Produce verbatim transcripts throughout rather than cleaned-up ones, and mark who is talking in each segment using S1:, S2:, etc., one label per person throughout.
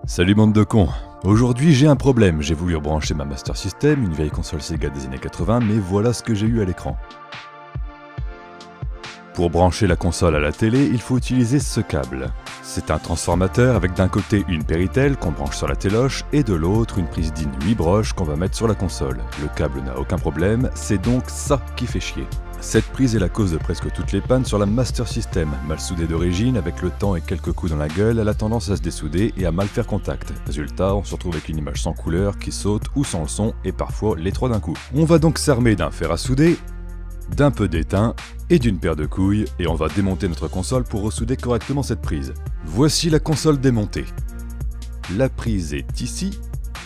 S1: Salut bande de cons. Aujourd'hui j'ai un problème, j'ai voulu rebrancher ma Master System, une vieille console Sega des années quatre-vingts, mais voilà ce que j'ai eu à l'écran. Pour brancher la console à la télé, il faut utiliser ce câble. C'est un transformateur avec d'un côté une Péritel qu'on branche sur la téloche et de l'autre une prise DIN huit broches qu'on va mettre sur la console. Le câble n'a aucun problème, c'est donc ça qui fait chier. Cette prise est la cause de presque toutes les pannes sur la Master System. Mal soudée d'origine, avec le temps et quelques coups dans la gueule, elle a tendance à se dessouder et à mal faire contact. Résultat, on se retrouve avec une image sans couleur qui saute ou sans le son et parfois les trois d'un coup. On va donc s'armer d'un fer à souder, d'un peu d'étain et d'une paire de couilles et on va démonter notre console pour ressouder correctement cette prise. Voici la console démontée. La prise est ici.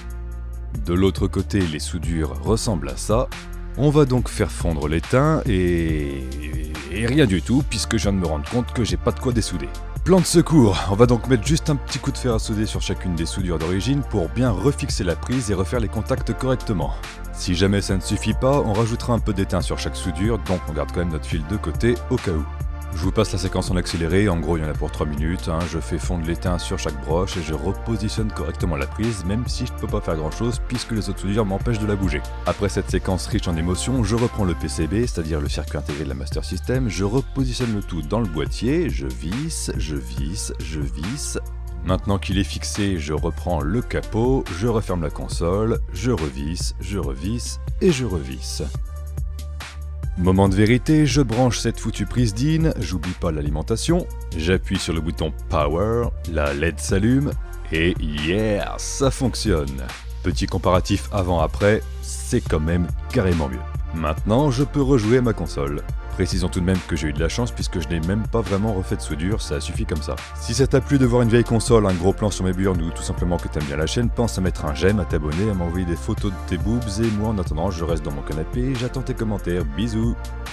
S1: De l'autre côté, les soudures ressemblent à ça. On va donc faire fondre l'étain et... et rien du tout puisque je viens de me rendre compte que j'ai pas de quoi dessouder. Plan de secours, on va donc mettre juste un petit coup de fer à souder sur chacune des soudures d'origine pour bien refixer la prise et refaire les contacts correctement. Si jamais ça ne suffit pas, on rajoutera un peu d'étain sur chaque soudure, donc on garde quand même notre fil de côté au cas où. Je vous passe la séquence en accéléré, en gros il y en a pour trois minutes, hein. Je fais fondre l'étain sur chaque broche et je repositionne correctement la prise, même si je ne peux pas faire grand chose puisque les autres soudures m'empêchent de la bouger. Après cette séquence riche en émotions, je reprends le P C B, c'est-à-dire le circuit intégré de la Master System, je repositionne le tout dans le boîtier, je visse, je visse, je visse. Maintenant qu'il est fixé, je reprends le capot, je referme la console, je revisse, je revisse et je revisse. Moment de vérité, je branche cette foutue prise DIN, j'oublie pas l'alimentation, j'appuie sur le bouton Power, la L E D s'allume, et yeah, ça fonctionne. Petit comparatif avant-après, c'est quand même carrément mieux. Maintenant, je peux rejouer à ma console. Précisons tout de même que j'ai eu de la chance puisque je n'ai même pas vraiment refait de soudure, ça suffit comme ça. Si ça t'a plu de voir une vieille console, un gros plan sur mes burnes ou tout simplement que t'aimes bien la chaîne, pense à mettre un j'aime, à t'abonner, à m'envoyer des photos de tes boobs et moi en attendant je reste dans mon canapé et j'attends tes commentaires, bisous.